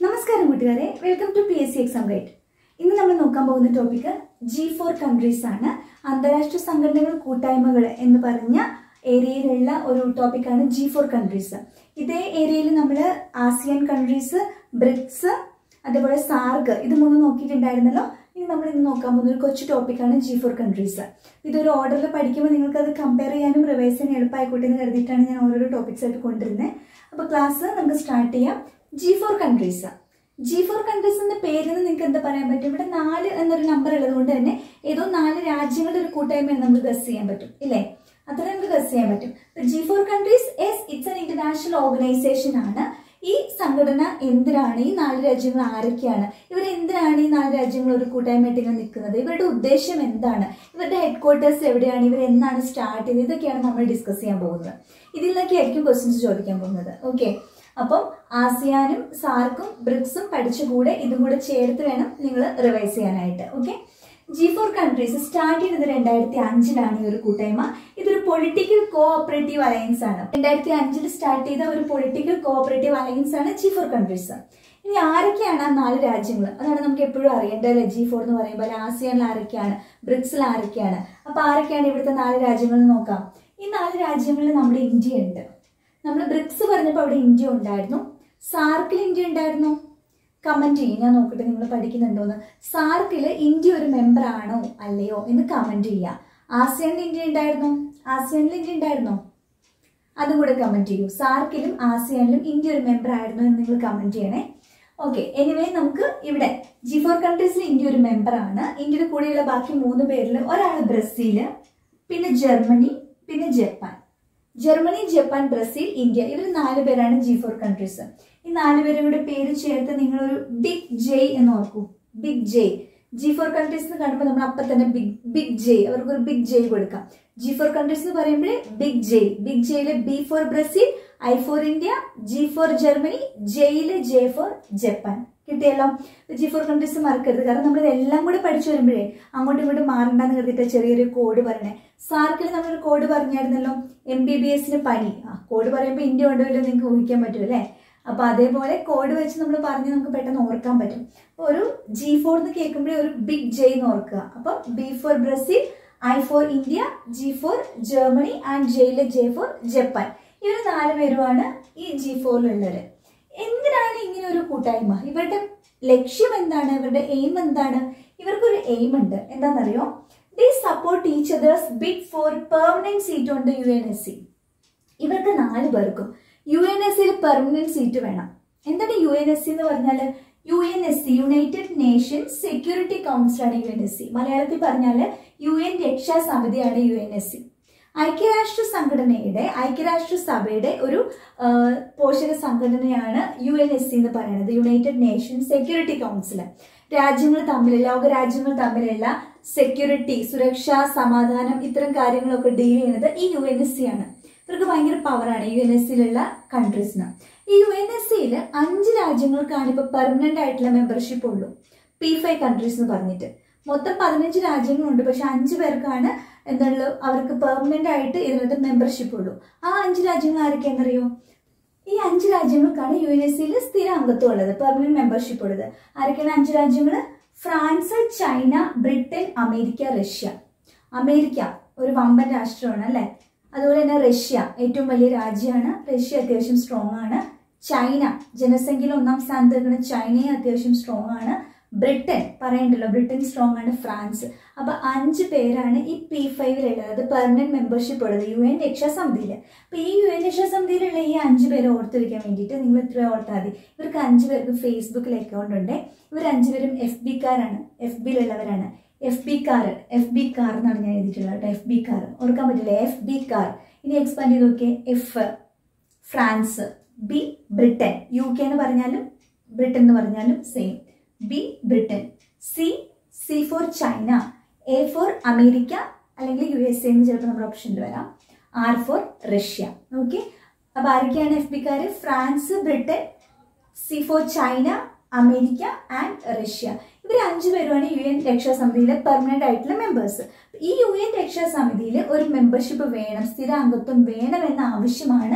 നമസ്കാരം കൂട്ടുകാരെ, welcome to PSC exam guide. ഇന്ന് നമ്മൾ നോക്കാൻ പോകുന്ന ടോപ്പിക് G4 കൺട്രീസ് ആണ്. അന്താരാഷ്ട്ര സംഘടനകൾ കൂട്ടായ്മകൾ എന്ന് പറഞ്ഞ ഏരിയയിലുള്ള ഒരു ടോപ്പിക്കാണ് G4 കൺട്രീസ്. ഇതേ ഏരിയയിൽ നമ്മൾ ആസിയൻ കൺട്രീസ്, ബ്രിക്സ്, അതേപോലെ സാർഗ് ഇത് മൂന്നും നോക്കിയിട്ടുണ്ടായിരുന്നല്ലോ. ഇനി നമ്മൾ ഇന്ന് നോക്കാൻ പോകുന്ന ഒരു കൊച്ചു ടോപ്പിക്കാണ് G4 കൺട്രീസ്. ഇതൊരു ഓർഡറിൽ പഠിക്കുമ്പോൾ നിങ്ങൾക്ക് അത് കമ്പയർ ചെയ്യാനും റിവൈസ് ചെയ്യാനും എളുപ്പമായിക്കോട്ടെ എന്ന് കരുതിയിട്ടാണ് ഞാൻ ഓരോരോ ടോപ്പിക്സ് ആയിട്ട് കൊണ്ടുവരുന്നത്. അപ്പോൾ ക്ലാസ് നമുക്ക് സ്റ്റാർട്ട് ചെയ്യാം. G4 countries. G4 കൺട്രീസ് എന്ന പേരിൽ നിന്ന് നിങ്ങൾക്ക് എന്താ പറയാൻ പറ്റും? ഇവിടെ 4 എന്നൊരു നമ്പർ ഉള്ളത് കൊണ്ട് തന്നെ ഏതോ 4 രാജ്യങ്ങളുടെ ഒരു കൂട്ടായ്മ നമുക്ക് ഗസ് ചെയ്യാൻ പറ്റും, ഇല്ലേ? അത്ര നമുക്ക് ഗസ് ചെയ്യാൻ പറ്റും. G4 countries it's an international organisation ആണ്. ഈ സംഘടന എന്തിനാണ്? ഈ 4 രാജ്യങ്ങൾ ആരൊക്കെയാണ്? ഇവർ എന്തിനാണ് ഈ 4 രാജ്യങ്ങൾ ഒരു കൂട്ടായ്മയായിട്ട് ഇങ്ങനെ നിൽക്കുന്നത്? ഇവരുടെ ഉദ്ദേശം എന്താണ്? ഇവരുടെ ഹെഡ് ക്വാർട്ടേഴ്സ് എവിടെയാണ്? ഇവർ എന്നാണ് സ്റ്റാർട്ട് ചെയ്തത്? ഇതൊക്കെയാണ് നമ്മൾ ഡിസ്കസ് ചെയ്യാൻ പോകുന്നത്. ഇതിൽ നിന്നൊക്കെ ആയിരിക്കും ക്വസ്റ്റ്യൻസ് ചോദിക്കാൻ പോകുന്നത്. ഓക്കെ, അപ്പം ആസിയാനും സാർക്കും ബ്രിക്സും പഠിച്ചുകൂടെ ഇതും കൂടെ ചേർത്ത് വേണം നിങ്ങൾ റിവൈസ് ചെയ്യാനായിട്ട്. ഓക്കെ, G4 കൺട്രീസ് സ്റ്റാർട്ട് ചെയ്തത് 2005 ഈ ഒരു കൂട്ടായ്മ. ഇതൊരു പൊളിറ്റിക്കൽ കോഓപ്പറേറ്റീവ് അലയൻസ് ആണ്. 2005 സ്റ്റാർട്ട് ചെയ്ത ഒരു പൊളിറ്റിക്കൽ കോഓപ്പറേറ്റീവ് അലയൻസ് ആണ് G4 കൺട്രീസ്. ഇനി ആരൊക്കെയാണ് ആ 4 രാജ്യങ്ങൾ? അതാണ് നമുക്ക് എപ്പോഴും അറിയേണ്ടത്. G4 എന്ന് പറയുമ്പോൾ ആസിയാനിൽ ആരൊക്കെയാണ്, ബ്രിക്സിൽ ആരൊക്കെയാണ്? അപ്പൊ ആരൊക്കെയാണ് ഇവിടുത്തെ 4 രാജ്യങ്ങൾ നോക്കാം. ഈ 4 രാജ്യങ്ങളിൽ നമ്മുടെ ഇന്ത്യ ഉണ്ട്. നമ്മൾ ബ്രിക്സ് പറഞ്ഞപ്പോൾ അവിടെ ഇന്ത്യ ഉണ്ടായിരുന്നു. സാർക്കിൽ ഇന്ത്യ ഉണ്ടായിരുന്നു? കമന്റ് ചെയ്യും, ഞാൻ നോക്കട്ടെ നിങ്ങൾ പഠിക്കുന്നുണ്ടോന്ന്. സാർക്കിൽ ഇന്ത്യ ഒരു മെമ്പർ ആണോ അല്ലയോ എന്ന് കമന്റ് ചെയ്യാം. ആസിയാനിൽ ഇന്ത്യ ഉണ്ടായിരുന്നോ? ആസിയാനിൽ ഇന്ത്യ ഉണ്ടായിരുന്നോ? അതും കൂടെ കമന്റ് ചെയ്യൂ. സാർക്കിലും ആസിയാനിലും ഇന്ത്യ ഒരു മെമ്പർ ആയിരുന്നോ എന്ന് നിങ്ങൾ കമന്റ് ചെയ്യണേ. ഓക്കെ, എനിവേ നമുക്ക് ഇവിടെ G4 കൺട്രീസിൽ ഇന്ത്യ ഒരു മെമ്പർ ആണ്. ഇന്ത്യയുടെ കൂടെയുള്ള ബാക്കി 3 പേരിൽ ഒരാൾ ബ്രസീല്, പിന്നെ ജർമ്മനി, പിന്നെ Japan. Germany, Japan, Brazil, India, ഇവർ 4 പേരാണ് G4 കൺട്രീസ്. ഈ 4 പേരുടെ പേര് ചേർത്ത് നിങ്ങളൊരു ബിഗ് ജെ എന്ന് ഓർക്കൂ. Big J. G4 കൺട്രീസ് എന്ന് കാണുമ്പോൾ നമ്മൾ അപ്പം തന്നെ ബിഗ് ജെ, അവർക്ക് ഒരു ബിഗ് ജെ കൊടുക്കാം. G4 കൺട്രീസ് എന്ന് പറയുമ്പോൾ ബിഗ് ജെ. ബിഗ് ജെയില് B for Brazil, I for India, G for Germany, ജെയില് J ഫോർ ജപ്പാൻ. കിട്ടിയല്ലോ. G4 കൺട്രീസ് മറക്കരുത്, കാരണം നമ്മൾ ഇതെല്ലാം കൂടെ പഠിച്ചു വരുമ്പോഴേ അങ്ങോട്ടും ഇങ്ങോട്ടും മാറണ്ടെന്ന് കരുതിയിട്ട് ചെറിയൊരു കോഡ് പറയണേ. സാർക്കിൽ നമ്മളൊരു കോഡ് പറഞ്ഞായിരുന്നല്ലോ, MBBSന് പനി. കോഡ് പറയുമ്പോൾ ഇന്ത്യ ഉണ്ടോ ഇല്ലോ നിങ്ങൾക്ക് ഊഹിക്കാൻ പറ്റും അല്ലേ? അപ്പൊ അതേപോലെ കോഡ് വെച്ച് നമ്മൾ പറഞ്ഞ് നമുക്ക് പെട്ടെന്ന് ഓർക്കാൻ പറ്റും. അപ്പൊ ഒരു G4 എന്ന് കേൾക്കുമ്പോഴേ ഒരു ബിഗ് ജെ എന്ന് ഓർക്കുക. അപ്പൊ B for Brazil, I for India, G for Germany and ജെയില് J ഫോർ ജപ്പാൻ. ഇവർ 4 പേരുമാണ് ഈ G4ലുള്ളവര്. എന്തിനാണ് ഇങ്ങനെ ഒരു കൂട്ടായ്മ? ഇവരുടെ ലക്ഷ്യം എന്താണ്? ഇവരുടെ എയിം എന്താണ്? ഇവർക്കൊരു എയിം ഉണ്ട്. എന്താണെന്നറിയോ? They support each other's bid for permanent seat on the UNSC. ഇവർക്ക് 4 പേർക്കും UNSCയിൽ പെർമനന്റ് സീറ്റ് വേണം. എന്താണ് UNSC എന്ന് പറഞ്ഞാൽ? UNSC യുണൈറ്റഡ് നേഷൻസ് സെക്യൂരിറ്റി കൗൺസിലാണ് UNSC. മലയാളത്തിൽ പറഞ്ഞാൽ UN രക്ഷാ സമിതിയാണ് UNSC. ഐക്യരാഷ്ട്രസഭയുടെ ഒരു പോഷക സംഘടനയാണ് UNSC എന്ന് പറയുന്നത്, യുണൈറ്റഡ് നേഷൻസ് സെക്യൂരിറ്റി കൗൺസിൽ. രാജ്യങ്ങൾ തമ്മിൽ, ലോകരാജ്യങ്ങൾ തമ്മിലുള്ള സെക്യൂരിറ്റി, സുരക്ഷ, സമാധാനം, ഇത്തരം കാര്യങ്ങളൊക്കെ ഡീൽ ചെയ്യുന്നത് ഈ UNSC ആണ്. ഇവർക്ക് ഭയങ്കര പവറാണ് UNSCയിലുള്ള കൺട്രീസിന്. ഈ UNSCയിൽ 5 രാജ്യങ്ങൾക്കാണ് ഇപ്പോൾ പെർമനന്റ് ആയിട്ടുള്ള മെമ്പർഷിപ്പ് ഉള്ളൂ. P5 കൺട്രീസ് എന്ന് പറഞ്ഞിട്ട് മൊത്തം 15 രാജ്യങ്ങളുണ്ട്. പക്ഷെ 5 പേർക്കാണ് എന്തുള്ളൂ, അവർക്ക് പെർമനന്റ് ആയിട്ട് ഇതിനകത്ത് മെമ്പർഷിപ്പ് ഉള്ളൂ. ആ 5 രാജ്യങ്ങൾ ആരൊക്കെയാണെന്നറിയോ? ഈ 5 രാജ്യങ്ങൾക്കാണ് UNSCയിൽ സ്ഥിര അംഗത്വം ഉള്ളത്, പെർമനന്റ് മെമ്പർഷിപ്പ് ഉള്ളത്. ആരൊക്കെയാണ് 5 രാജ്യങ്ങൾ? France, China, Britain, America, Russia. America ഒരു വമ്പൻ രാഷ്ട്രമാണ് അല്ലെ. അതുപോലെ തന്നെ റഷ്യ ഏറ്റവും വലിയ രാജ്യമാണ്. റഷ്യ അത്യാവശ്യം സ്ട്രോങ് ആണ്. ചൈന ജനസംഖ്യയിൽ 1ാം സ്ഥാനത്ത് നിൽക്കുന്ന ചൈനയും അത്യാവശ്യം സ്ട്രോങ് ആണ്. ബ്രിട്ടൻ പറയണ്ടല്ലോ, ബ്രിട്ടൻ സ്ട്രോങ് ആണ്. ഫ്രാൻസ്. അപ്പൊ 5 പേരാണ് ഈ P5ലുള്ളത്, അത് പെർമനന്റ് മെമ്പർഷിപ്പ് ഉള്ളത് UN രക്ഷാസമിതിയിൽ. അപ്പൊ ഈ UN രക്ഷാസമിതിയിലുള്ള ഈ 5 പേരെ ഓർത്ത് വയ്ക്കാൻ വേണ്ടിയിട്ട് നിങ്ങൾ ഇത്ര ഓർത്താൽ മതി. ഇവർക്ക് 5 പേർക്ക് ഫേസ്ബുക്കിൽ അക്കൗണ്ട് ഉണ്ട്. ഇവർ 5 പേരും FB-കാരാണ്, FB-ലുള്ളവരാണ്. FB കാർ എന്നാണ് ഞാൻ എഴുതിയിട്ടുള്ളത് കേട്ടോ. FB കാർ ഓർക്കാൻ പറ്റില്ല. FB car. ഇനി എക്സ്പാൻഡ് ചെയ്ത് നോക്കിയേ. F France, B Britain, UK എന്ന് പറഞ്ഞാലും ബ്രിട്ടൻ എന്ന് പറഞ്ഞാലും same. B Britain, C for China, A for America അല്ലെങ്കിൽ USA എന്ന് ചിലപ്പോൾ നമ്മുടെ ഓപ്ഷനിൽ വരാം, R ഫോർ റഷ്യ. ഓക്കെ, അപ്പൊ ആരൊക്കെയാണ് FB-കാർ? France, Britain, C for China, America and Russia. ഇവർ 5 പേരുമാണ് UN രക്ഷാസമിതിയിലെ പെർമനന്റ് ആയിട്ടുള്ള മെമ്പേഴ്സ്. ഈ UN രക്ഷാസമിതിയിൽ ഒരു മെമ്പർഷിപ്പ് വേണം, സ്ഥിര അംഗത്വം വേണമെന്ന ആവശ്യമാണ് ഈ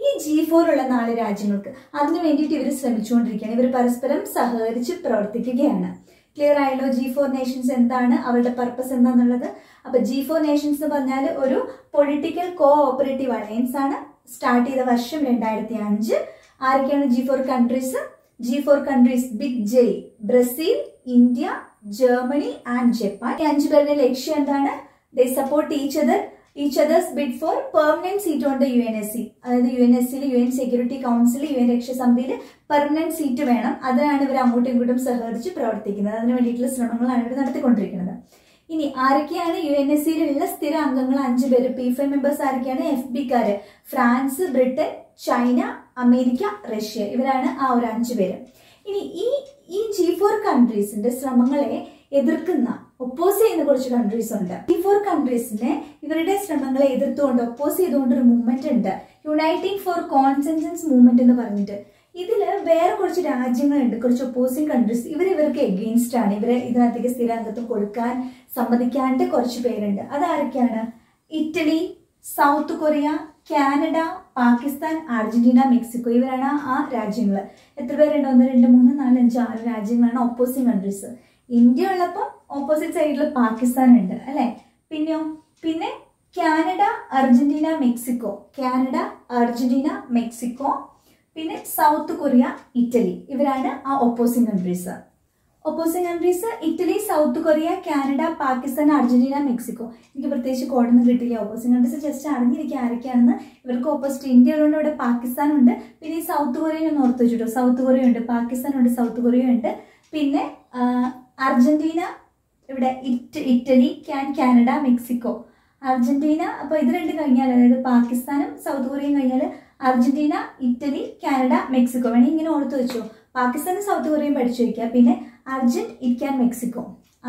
ഈ G4 ഉള്ള 4 രാജ്യങ്ങൾക്ക് അതിനു വേണ്ടിയിട്ട് ഇവർ ശ്രമിച്ചുകൊണ്ടിരിക്കുകയാണ്. ഇവർ പരസ്പരം സഹകരിച്ച് പ്രവർത്തിക്കുകയാണ്. ക്ലിയർ ആയല്ലോ G4 നേഷൻസ് എന്താണ്, അവരുടെ പർപ്പസ് എന്താണെന്നുള്ളത്. അപ്പൊ G4 നേഷൻസ് എന്ന് പറഞ്ഞാൽ ഒരു പൊളിറ്റിക്കൽ കോഓപ്പറേറ്റീവ് അലയൻസ് ആണ്. സ്റ്റാർട്ട് ചെയ്ത വർഷം 2005. ആരൊക്കെയാണ് G4 countries? G4 countries big J, Brazil, India, Germany and Japan. ഈ 5 പേരുടെ ലക്ഷ്യം എന്താണ്? They support each others bid for permanent seat on the UNSC. അതായത് UNSCയിൽ UN സെക്യൂരിറ്റി കൗൺസിൽ, UN രക്ഷാസമിതിയിൽ പെർമനന്റ് സീറ്റ് വേണം. അതിനാണ് ഇവർ അങ്ങോട്ടും ഇങ്ങോട്ടും സഹകരിച്ച് പ്രവർത്തിക്കുന്നത്. അതിനു വേണ്ടിയിട്ടുള്ള ശ്രമങ്ങളാണ് ഇവർ നടത്തിക്കൊണ്ടിരിക്കുന്നത്. ഇനി ആരൊക്കെയാണ് UNSCയിലുള്ള സ്ഥിര അംഗങ്ങൾ? 5 പേര്. P5 മെമ്പേഴ്സ് ആരൊക്കെയാണ്? FBക്കാര് France, Britain, China, America, Russia. ഇവരാണ് ആ ഒരു 5 പേര്. ഇനി ഈ G4 കൺട്രീസിന്റെ ശ്രമങ്ങളെ എതിർക്കുന്ന, ഒപ്പോസ് ചെയ്യുന്ന കുറച്ച് കൺട്രീസ് ഉണ്ട്. G4 കൺട്രീസിനെ ഇവരുടെ ശ്രമങ്ങളെ എതിർത്തുകൊണ്ട് ഒപ്പോസ് ചെയ്തുകൊണ്ട് ഒരു മൂവ്മെന്റ് ഉണ്ട്, യുണൈറ്റിംഗ് ഫോർ കോൺസെൻസസ് മൂവ്മെന്റ് എന്ന് പറഞ്ഞിട്ട്. ഇതില് വേറെ കുറച്ച് രാജ്യങ്ങളുണ്ട്, കുറച്ച് ഒപ്പോസിംഗ് കൺട്രീസ്. ഇവർക്ക് എഗെയിൻസ്റ്റ് ആണ്. ഇവരെ ഇതിനകത്തേക്ക് സ്ഥിരാംഗത്വം കൊടുക്കാൻ സമ്മതിക്കാണ്ട് കുറച്ച് പേരുണ്ട്. അതാരൊക്കെയാണ്? Italy, South Korea, Canada, Pakistan, Argentina, Mexico. ഇവരാണ് ആ രാജ്യങ്ങൾ. എത്ര പേരുണ്ട്? 1, 2, 3, 4, 5, 6 രാജ്യങ്ങളാണ് ഒപ്പോസിംഗ് കൺട്രീസ്. ഇന്ത്യ ഉള്ളപ്പോൾ ഓപ്പോസിറ്റ് സൈഡിൽ പാകിസ്ഥാൻ ഉണ്ട് അല്ലെ. പിന്നെ Canada, Argentina, Mexico. Canada, Argentina, Mexico, പിന്നെ സൗത്ത് കൊറിയ, ഇറ്റലി. ഇവരാണ് ആ opposing countries. Italy, South Korea, Canada, Pakistan, Argentina, Mexico. എനിക്ക് പ്രത്യേകിച്ച് കോഡൊന്നും കിട്ടില്ല. ഒപ്പോസിംഗ് കൺട്രീസ് ജസ്റ്റ് അറിഞ്ഞിരിക്കുക ആരൊക്കെയാണെന്ന്. ഇവർക്ക് ഓപ്പോസിറ്റ് ഇന്ത്യ ഉള്ളതുകൊണ്ട് ഇവിടെ പാകിസ്ഥാൻ ഉണ്ട്. പിന്നെ ഈ സൗത്ത് കൊറിയ ഒന്ന് ഓർത്ത് വെച്ചിട്ടോ. സൗത്ത് കൊറിയ ഉണ്ട്, പാകിസ്ഥാൻ ഉണ്ട്, സൗത്ത് കൊറിയ ഉണ്ട്. പിന്നെ അർജന്റീന, ഇവിടെ ഇറ്റലി, കാനഡ, മെക്സിക്കോ. അർജന്റീന, അപ്പൊ ഇത് 2 കഴിഞ്ഞാൽ, അതായത് പാകിസ്ഥാനും സൗത്ത് കൊറിയയും കഴിഞ്ഞാൽ അർജന്റീന, ഇറ്റലി, കാനഡ, മെക്സിക്കോ. വേണമെങ്കിൽ ഇങ്ങനെ ഓർത്ത് വെച്ചോ. പാകിസ്ഥാനും സൗത്ത് കൊറിയയും പഠിച്ചു വയ്ക്കുക. പിന്നെ argent, it can, Mexico.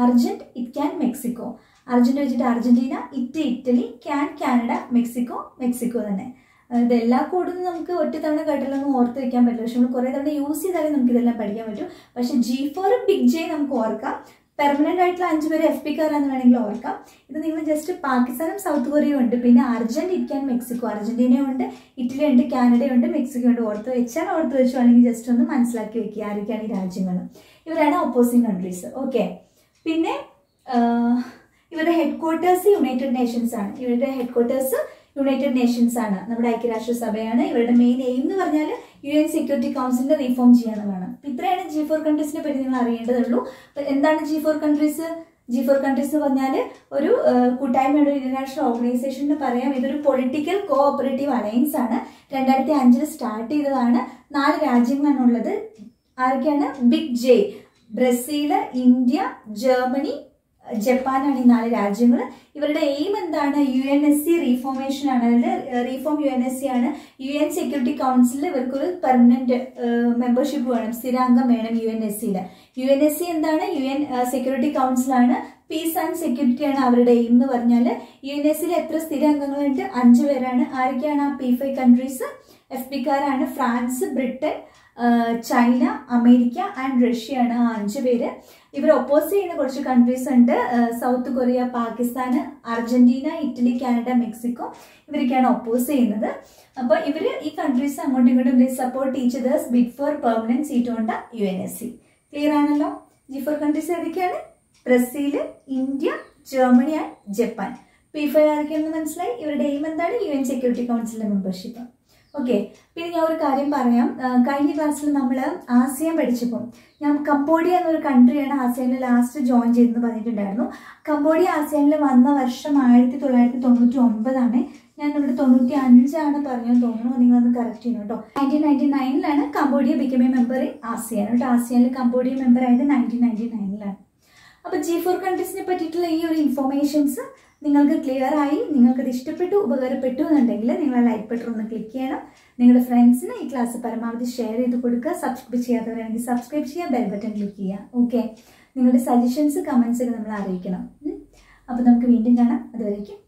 Argent വെച്ചിട്ട് അർജന്റീന, ഇറ്റലി, കാനഡ, മെക്സിക്കോ തന്നെ. ഇതെല്ലാ കൂടുതലും നമുക്ക് ഒറ്റ തവണ കേട്ടില്ലൊന്നും ഓർത്ത് വെക്കാൻ പറ്റില്ല. പക്ഷെ നമ്മൾ കുറേ തവണ യൂസ് ചെയ്താലേ നമുക്ക് ഇതെല്ലാം പഠിക്കാൻ പറ്റും. പക്ഷെ G4 ബിഗ് J നമുക്ക് ഓർക്കാം. പെർമനന്റ് ആയിട്ടുള്ള 5 പേര് FPക്കാരാന്ന് വേണമെങ്കിൽ ഓർക്കാം. ഇത് നിങ്ങൾ ജസ്റ്റ് പാകിസ്ഥാനും സൗത്ത് കൊറിയയും ഉണ്ട്. പിന്നെ അർജന്റ്, ഇറ്റ് ക്യാൻ, മെക്സിക്കോ. അർജന്റീനയുണ്ട്, ഇറ്റലി ഉണ്ട്, കാനഡയുണ്ട്, മെക്സിക്കോ ഉണ്ട്. ഓർത്ത് വെച്ചു അല്ലെങ്കിൽ ജസ്റ്റ് ഒന്ന് മനസ്സിലാക്കി വെക്കുക ആരൊക്കെയാണ് ഈ രാജ്യങ്ങൾ. ഇവരാണ് ഒപ്പോസിംഗ് കൺട്രീസ്. ഓക്കെ. പിന്നെ ഇവരുടെ ഹെഡ്ക്വാർട്ടേഴ്സ് യുണൈറ്റഡ് നേഷൻസ് ആണ്. നമ്മുടെ ഐക്യരാഷ്ട്രസഭയാണ്. ഇവരുടെ മെയിൻ എയിം എന്ന് പറഞ്ഞാൽ UN സെക്യൂരിറ്റി കൗൺസിലിനെ റീഫോം ചെയ്യാനുള്ളതാണ്. ഇത്രയാണ് G4 കൺട്രീസിനെ പറ്റി നിങ്ങൾ അറിയേണ്ടതുള്ളൂ. എന്താണ് G4 കൺട്രീസ്? G4 കൺട്രീസ് എന്ന് പറഞ്ഞാൽ ഒരു കൂട്ടായ്മയുടെ ഇന്റർനാഷണൽ ഓർഗനൈസേഷൻ എന്ന് പറയാം. ഇതൊരു പൊളിറ്റിക്കൽ കോഓപ്പറേറ്റീവ് അലയൻസ് ആണ്. 2005 സ്റ്റാർട്ട് ചെയ്തതാണ്. 4 രാജ്യങ്ങളാണ് ഉള്ളത്. ആരൊക്കെയാണ്? Big J, Brazil, India, Germany, ജപ്പാനാണ് ഈ 4 രാജ്യങ്ങൾ. ഇവരുടെ എയിം എന്താണ്? UNSC റീഫോർമേഷൻ ആണ്. അതായത് റീഫോം UNSC ആണ്. UN സെക്യൂരിറ്റി കൗൺസിലിൽ ഇവർക്കൊരു പെർമനന്റ് മെമ്പർഷിപ്പ് വേണം, സ്ഥിരാംഗം വേണം UNSCയിൽ. UNSC എന്താണ്? UN സെക്യൂരിറ്റി കൗൺസിലാണ്. പീസ് ആൻഡ് സെക്യൂരിറ്റി ആണ് അവരുടെ എയിം എന്ന് പറഞ്ഞാൽ. UNSCയിൽ എത്ര സ്ഥിരാംഗങ്ങളുണ്ട്? 5 പേരാണ്. ആരൊക്കെയാണ് ആ P5 കൺട്രീസ്? FPക്കാരാണ്. France, Britain, China, America and Russia ആണ് ആ 5 പേര്. ഇവർ ഒപ്പോസ് ചെയ്യുന്ന കുറച്ച് കൺട്രീസ് ഉണ്ട്. South Korea, Pakistan, Argentina, Italy, Canada, Mexico. ഇവരൊക്കെയാണ് ഒപ്പോസ് ചെയ്യുന്നത്. അപ്പൊ ഈ കൺട്രീസ് അങ്ങോട്ടും ഇങ്ങോട്ടും support each others bid for permanent seat on the UNSC. Clear ആണല്ലോ? G4 കൺട്രീസ് ഏതൊക്കെയാണ്? Brazil, India, Germany and Japan. P5 ആരൊക്കെയാണെന്ന് മനസ്സിലായി. ഇവരുടെ എയിം എന്താണ്? UN സെക്യൂരിറ്റി കൗൺസിലിന്റെ മെമ്പർഷിപ്പ്. ഓക്കെ. പിന്നെ ഞാൻ ഒരു കാര്യം പറയാം. കഴിഞ്ഞ ക്ലാസ്സിൽ നമ്മൾ ആസിയാൻ പഠിച്ചപ്പോൾ ഞാൻ കംബോഡിയ എന്നൊരു കൺട്രിയാണ് ആസിയാനിൽ ലാസ്റ്റ് ജോയിൻ ചെയ്തെന്ന് പറഞ്ഞിട്ടുണ്ടായിരുന്നു. കംബോഡിയ ആസിയാനിൽ വന്ന വർഷം 1999 ഞാൻ ഇവിടെ 95 പറഞ്ഞെന്ന് തോന്നുന്നു. നിങ്ങളൊന്ന് കറക്റ്റ് ചെയ്യണം കേട്ടോ. 1999 Cambodia become a member in ASEAN കേട്ടോ. ആസിയാനിൽ കംബോഡിയ മെമ്പർ ആയത് 1999. അപ്പോൾ G4 കൺട്രീസിനെ പറ്റിയിട്ടുള്ള ഈ ഒരു ഇൻഫോർമേഷൻസ് നിങ്ങൾക്ക് ക്ലിയർ ആയി, നിങ്ങൾക്കത് ഇഷ്ടപ്പെട്ടു, ഉപകാരപ്പെട്ടു എന്നുണ്ടെങ്കിൽ നിങ്ങൾ ലൈക്ക് ബട്ടൺ ഒന്ന് ക്ലിക്ക് ചെയ്യണം. നിങ്ങളുടെ ഫ്രണ്ട്സിന് ഈ ക്ലാസ് പരമാവധി ഷെയർ ചെയ്ത് കൊടുക്കുക. സബ്സ്ക്രൈബ് ചെയ്യാത്തവരാണെങ്കിൽ സബ്സ്ക്രൈബ് ചെയ്യുക, ബെൽ ബട്ടൺ ക്ലിക്ക് ചെയ്യുക. ഓക്കെ. നിങ്ങളുടെ സജഷൻസ് കമൻസിൽ നമ്മൾ അറിയിക്കണം. അപ്പോൾ നമുക്ക് വീണ്ടും കാണാം. അതുവരേക്കും